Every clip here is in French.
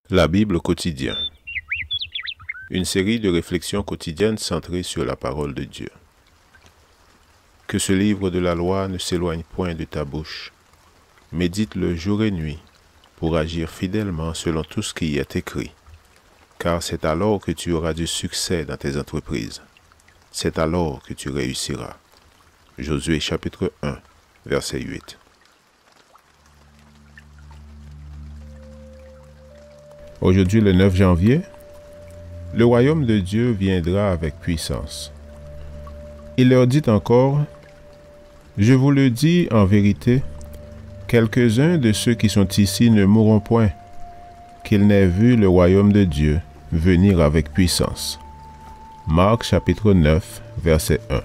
La Bible quotidien. Une série de réflexions quotidiennes centrées sur la parole de Dieu. Que ce livre de la loi ne s'éloigne point de ta bouche. Médite-le jour et nuit, pour agir fidèlement selon tout ce qui y est écrit. Car c'est alors que tu auras du succès dans tes entreprises. C'est alors que tu réussiras. Josué chapitre 1, verset 8. Aujourd'hui, le 9 janvier, le royaume de Dieu viendra avec puissance. Il leur dit encore, « Je vous le dis en vérité, quelques-uns de ceux qui sont ici ne mourront point, qu'ils n'aient vu le royaume de Dieu venir avec puissance. » Marc chapitre 9, verset 1.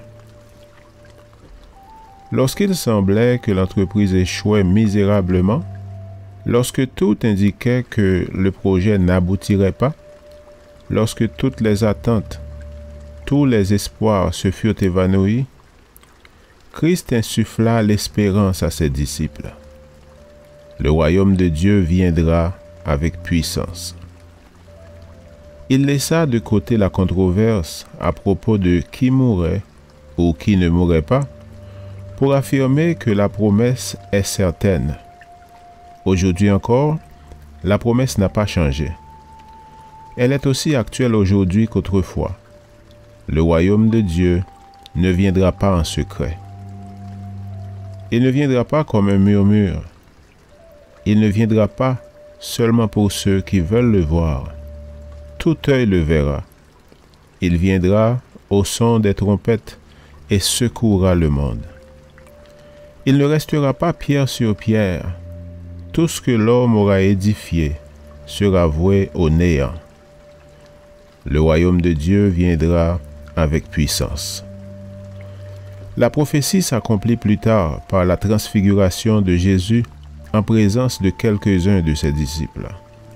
Lorsqu'il semblait que l'entreprise échouait misérablement, lorsque tout indiquait que le projet n'aboutirait pas, lorsque toutes les attentes, tous les espoirs se furent évanouis, Christ insuffla l'espérance à ses disciples. Le royaume de Dieu viendra avec puissance. Il laissa de côté la controverse à propos de qui mourrait ou qui ne mourrait pas, pour affirmer que la promesse est certaine. Aujourd'hui encore, la promesse n'a pas changé. Elle est aussi actuelle aujourd'hui qu'autrefois. Le royaume de Dieu ne viendra pas en secret. Il ne viendra pas comme un murmure. Il ne viendra pas seulement pour ceux qui veulent le voir. Tout œil le verra. Il viendra au son des trompettes et secouera le monde. Il ne restera pas pierre sur pierre. Tout ce que l'homme aura édifié sera voué au néant. Le royaume de Dieu viendra avec puissance. La prophétie s'accomplit plus tard par la transfiguration de Jésus en présence de quelques-uns de ses disciples.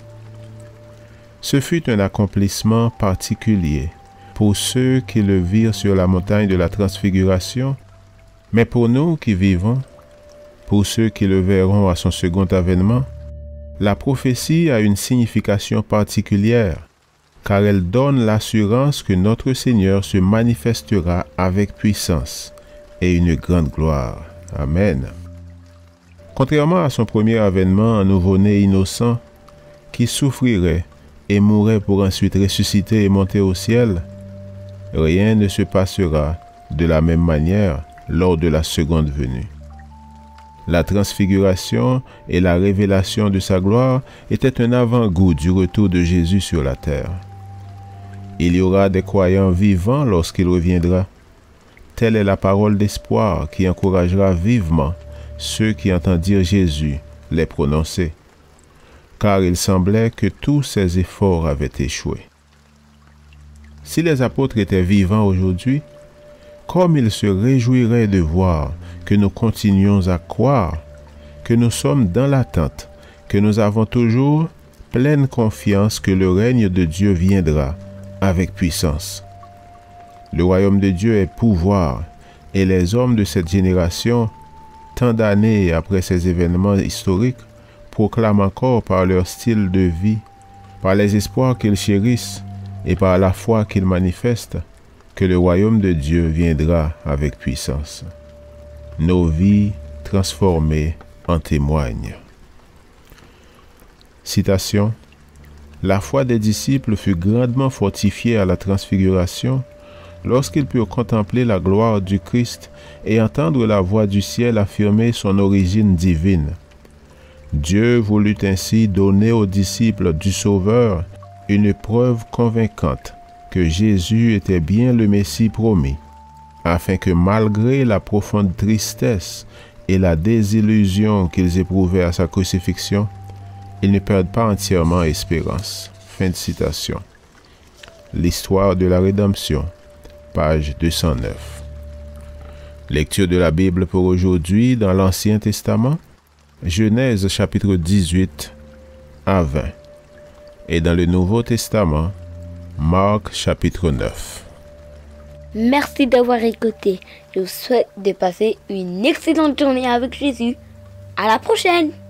Ce fut un accomplissement particulier pour ceux qui le virent sur la montagne de la transfiguration, mais pour nous qui vivons, pour ceux qui le verront à son second avènement, la prophétie a une signification particulière, car elle donne l'assurance que notre Seigneur se manifestera avec puissance et une grande gloire. Amen. Contrairement à son premier avènement en nouveau-né innocent, qui souffrirait et mourrait pour ensuite ressusciter et monter au ciel, rien ne se passera de la même manière lors de la seconde venue. La transfiguration et la révélation de sa gloire étaient un avant-goût du retour de Jésus sur la terre. Il y aura des croyants vivants lorsqu'il reviendra. Telle est la parole d'espoir qui encouragera vivement ceux qui entendirent Jésus les prononcer, car il semblait que tous ses efforts avaient échoué. Si les apôtres étaient vivants aujourd'hui, comme ils se réjouiraient de voir que nous continuons à croire, que nous sommes dans l'attente, que nous avons toujours pleine confiance que le règne de Dieu viendra avec puissance. Le royaume de Dieu est pouvoir, et les hommes de cette génération, tant d'années après ces événements historiques, proclament encore par leur style de vie, par les espoirs qu'ils chérissent et par la foi qu'ils manifestent, que le royaume de Dieu viendra avec puissance. Nos vies transformées en témoignent. Citation. La foi des disciples fut grandement fortifiée à la transfiguration lorsqu'ils purent contempler la gloire du Christ et entendre la voix du ciel affirmer son origine divine. Dieu voulut ainsi donner aux disciples du Sauveur une preuve convaincante que Jésus était bien le Messie promis, afin que malgré la profonde tristesse et la désillusion qu'ils éprouvaient à sa crucifixion, ils ne perdent pas entièrement espérance. Fin de citation. L'histoire de la rédemption, page 209. Lecture de la Bible pour aujourd'hui dans l'Ancien Testament, Genèse chapitre 18 à 20, et dans le Nouveau Testament, Marc chapitre 9. Merci d'avoir écouté. Je vous souhaite de passer une excellente journée avec Jésus. À la prochaine!